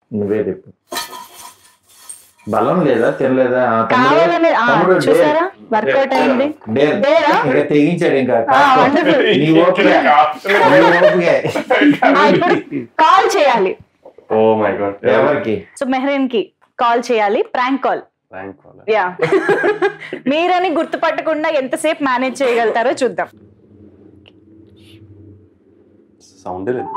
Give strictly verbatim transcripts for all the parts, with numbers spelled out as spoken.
నువ్వే చెప్పు. బలం లేదా తినలేదా? కావాలని చూసారా వర్కౌట్ అయింది. ఇంకా తెగించాడు. ఇంకా కాల్ చేయాలి. Oh my god. ఎవరికి? సో మెహరీన్ కి కాల్ చేయాలి. Prank call. Prank call. Yeah. మీరని గుర్తుపట్టకుండా ఎంతసేపు మేనేజ్ చేయగలుగుతారో చూద్దాం. సౌండ్ లేదు.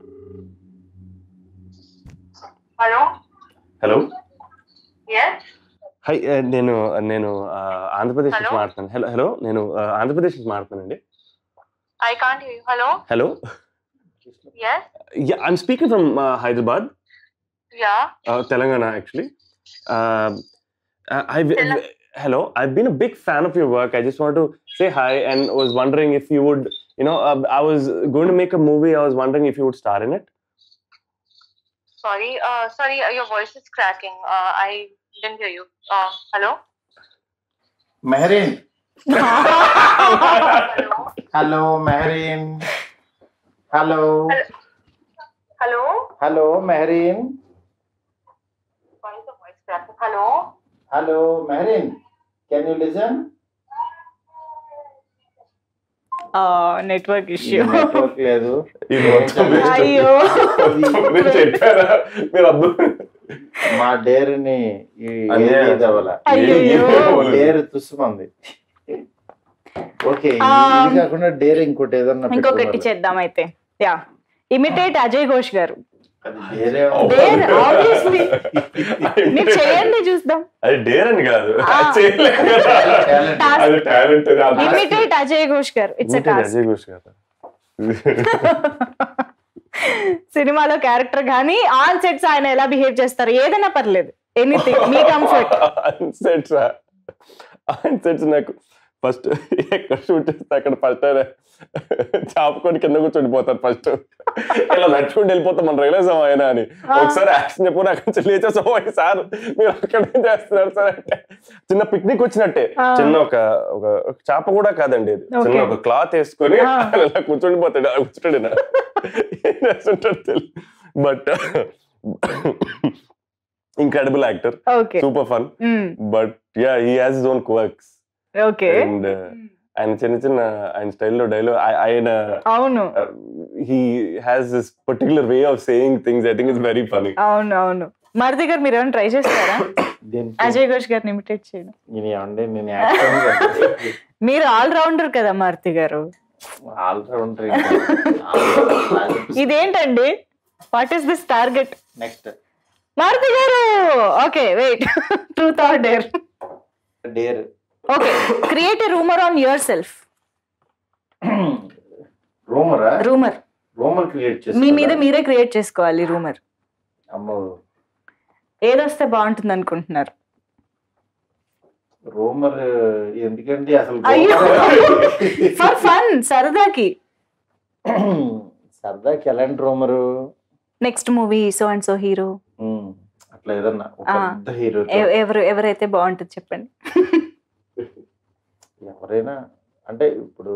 Hello hello. yes హై, నేను నేను ఆంధ్రప్రదేశ్ నుంచి మాట్లాడుతాను. హలో హలో నేను ఆంధ్రప్రదేశ్ నుంచి మాట్లాడుతానండి. I can't hear you. Hello. Hello. Yes. Yeah, I'm speaking from uh, Hyderabad. Yeah. Uh, Telangana, actually. Uh, I've, Tell- hello. I've been a big fan of your work. I just want to say hi and was wondering if you would, you know, uh, I was going to make a movie. I was wondering if you would star in it. Sorry. Uh, sorry. Uh, your voice is cracking. Uh, I didn't hear you. Uh, hello. Mehreen. Hello. Hello Mehreen. Hello Hello. Hello Mehreen. Why is the voice cracking? Hello. Hello Mehreen. Can you listen? Network issue. Network లేదు. ఇది మొత్తం waste. అయ్యో. మీరు చెప్పారా? మీరు అద్దు. మా డేరుని అదే. అయ్యయ్యో. డేరు తుస్సుమంది. ఓకే, ఆ, ఇది కాకుండా డేర్ ఇంకోటి ఏదన్నా ఇంకొకటి పెట్టుకోవాలి. చేద్దాం అయితే. యా. ఇమిటేట్ అజయ్ ఘోష్ గారు. అది డేరే Dare, obviously. మీరు చేయండి చూద్దాం. అది డేర్ అని కాదు. ఆ. చేయలేదు కదా. Task. అది talent. Imitate Ajay Ghosh garu. It's a task. Ajay Ghosh garu. సినిమాలో క్యారెక్టర్ కానీ ఆన్ సెట్స్ ఆయన ఎలా బిహేవ్ చేస్తారు ఏదైనా పర్లేదు. ఎనీథింగ్ మీ కంఫర్ట్. సెట్స్ సెట్స్ నాకు ఫస్ట్ ఎక్కడ షూట్ చేస్తే అక్కడ ఫస్ట్ చాపుకొని కింద కూర్చొని పోతారు. ఫస్ట్ ఇలా నడుచుకుంటూ వెళ్ళిపోతాం మనం రియలైజ్ అయ్యానా అని. ఒకసారి యాక్షన్ చెప్పు నాకు కొంచెం లేచేసాం సార్ మీరు అక్కడ ఏం చేస్తున్నారు సార్ అంటే చిన్న పిక్నిక్ వచ్చినట్టే. చిన్న ఒక ఒక చాప కూడా కాదండి, చిన్న ఒక క్లాత్ వేసుకొని ఇలా కూర్చొని పోతాడు. కూర్చుంటాడు ఏం చేస్తుంటాడు తెలియదు. But incredible actor. Okay. Super fun. Mm. But yeah, he has his own quirks. Okay. And uh, ఆయన చిన్న చిన్న ఆయన స్టైల్లో డైలాగ్ ఆయన అవును. he has this particular way of saying things. I think it's very funny. అవును అవును. మరిది గారు మీరు ఏమైనా ట్రై చేస్తారా అజయ్ ఘోష్ గారిని ఇమిటేట్ చేయడం? నేను ఏమంటే నేను యాక్టర్ మీరు ఆల్ రౌండర్ కదా మారుతి గారు. All rounder. ఇదేంటండి? What is this target? Next Maruthi garu. Okay wait. Truth or dare? Dare. Okay. Create a rumour on your self. రూమరా? రూమర్. రూమర్ క్రియేట్ చేస్తా. మీ మీద మీరే క్రియేట్ చేసుకోవాలి రూమర్. అమ్మో, ఏదొస్తే బాగుంటుంది అనుకుంటున్నారు? రూమర్ ఎందుకండి అసలు? అయ్యో, ఫర్ ఫన్, సరదాకి. సరదాకి ఎలాంటి rumour? Next movie so and so hero అట్లా ఏదన్నా ఒక పెద్ద హీరో ఎవరు ఎవరైతే బాగుంటుంది చెప్పండి. ఎవరైనా అంటే ఇప్పుడు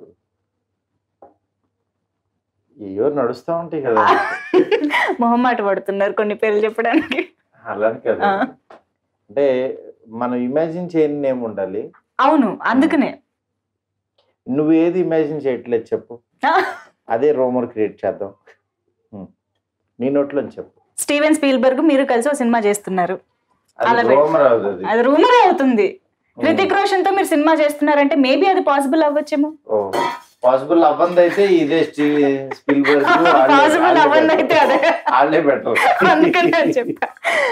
ఏయో నడుస్తా ఉంటాయి కదా. మొహమాట పడుతున్నారు కొన్ని పేర్లు చెప్పడానికి. అలానే కదా, అంటే మనం ఇమాజిన్ చేయని నేమ్ ఉండాలి. అవును, అందుకనే. నువ్వు ఏది ఇమాజిన్ చేయట్లేదు చెప్పు, అదే రూమర్ క్రియేట్ చేద్దాం. నీ నోట్లో చెప్పు. స్టీవెన్ స్పీల్బర్గ్ మీరు కలిసి ఒక సినిమా చేస్తున్నారు, అది రూమర్ అవుతుంది. అది రూమర్ అవుతుంది. హృతిక్ రోషన్ తో మీరు సినిమా చేస్తున్నారంటే మేబీ అది పాసిబుల్ అవ్వచ్చేమో. పాసిబుల్ అవ్వంది అయితే ఇదే స్పీల్బర్గ్. పాసిబుల్ అవ్వంది అయితే అదే వాళ్ళే బెటర్. అందుకని చెప్పా.